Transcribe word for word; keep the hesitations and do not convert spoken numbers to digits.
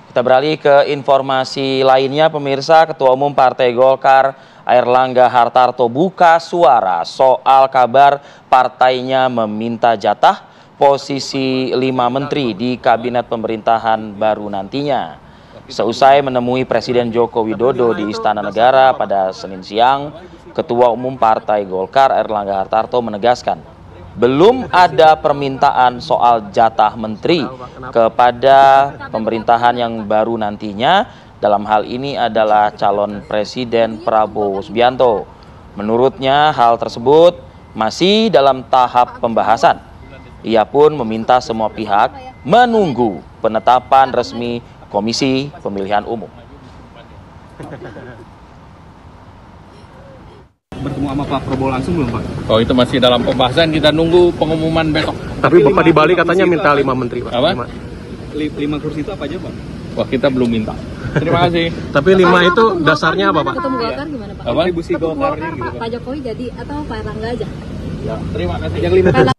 Kita beralih ke informasi lainnya, pemirsa. Ketua Umum Partai Golkar Airlangga Hartarto buka suara soal kabar partainya meminta jatah posisi lima menteri di kabinet pemerintahan baru nantinya. Seusai menemui Presiden Joko Widodo di Istana Negara pada Senin siang, Ketua Umum Partai Golkar Airlangga Hartarto menegaskan belum ada permintaan soal jatah menteri kepada pemerintahan yang baru nantinya. Dalam hal ini adalah calon Presiden Prabowo Subianto. Menurutnya hal tersebut masih dalam tahap pembahasan. Ia pun meminta semua pihak menunggu penetapan resmi Komisi Pemilihan Umum. Bertemu sama Pak Prabowo langsung belum, Pak? Oh, itu masih dalam pembahasan, kita nunggu pengumuman besok. Tapi Bapak di Bali katanya minta lima menteri, Pak. Apa? Lima. Lima kursi itu apa aja, Pak? Wah, kita belum minta. Terima kasih. Tapi lima itu dasarnya apa, Pak? Ketemu Golkar gimana, Pak? Apa? Kontribusi Ketemu Golkarnya Golkar, gitu, Pak. Pak Jokowi jadi atau Pak Erlangga aja? Ya, terima kasih. Yang lima